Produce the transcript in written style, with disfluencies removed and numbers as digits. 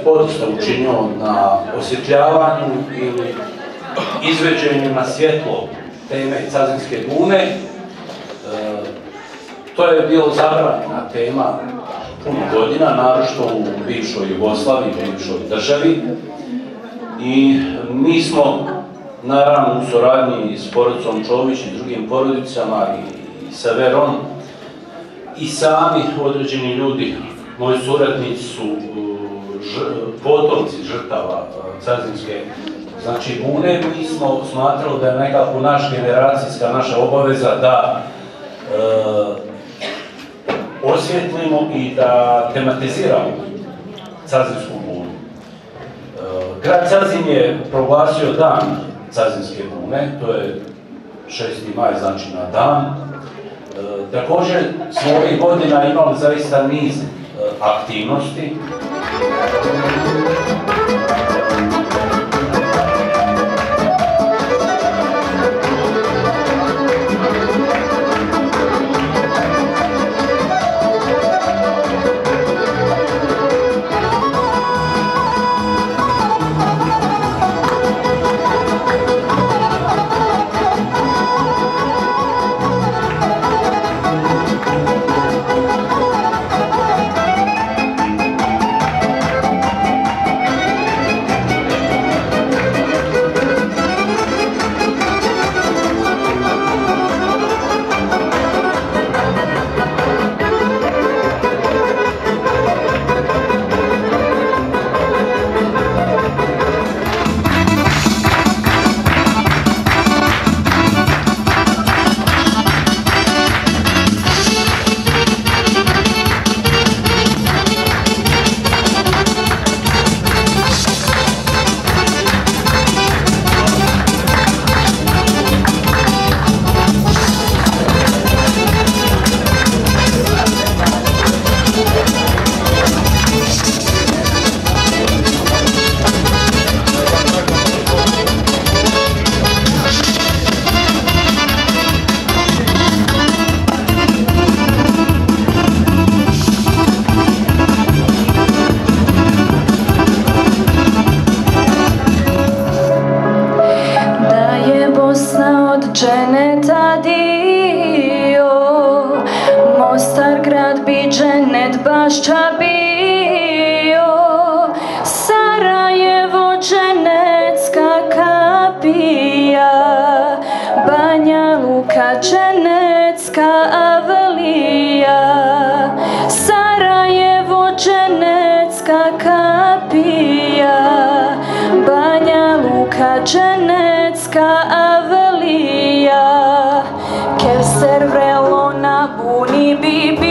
podosta učinio na osvjetljavanju ili izveđenju na svjetlo teme Cazinske bune. To je bilo zabranjena tema puno godina, naročito u bivšoj Jugoslaviji, bivšoj državi. I mi smo, naravno, u suradnji s porodicom Čović i drugim porodicama i sa Verom, i sami određeni ljudi, moji suradnici su potomci žrtava Cazinske bune. Mi smo smatrali da je nekako generacijska naša obaveza da osvjetlimo i da tematiziramo Cazinsku bunu. Grad Cazin je proglasio dan Cazinske bune, to je 6. maj, znači na dan. Također smo ovih godina imali zaista niz aktivnosti. Dženeta dio, Mostar grad bi dženet bašća bio, Sarajevo dženecka kapija, Banja Luka dženecka avelija, Sarajevo dženecka kapija, Banja Luka dženecka avelija. Kevser vrelo na buni bi